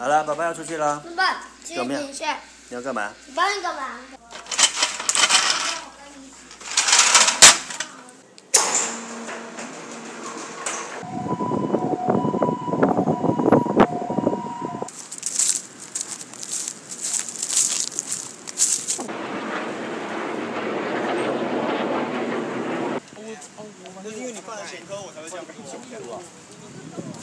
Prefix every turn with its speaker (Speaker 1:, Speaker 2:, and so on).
Speaker 1: 好了，宝宝要出去了。
Speaker 2: 爸爸，请你一下。
Speaker 1: 你要干嘛？
Speaker 2: 你帮你干嘛？
Speaker 3: 那是因为你放在前科，我才会这样跟你讲。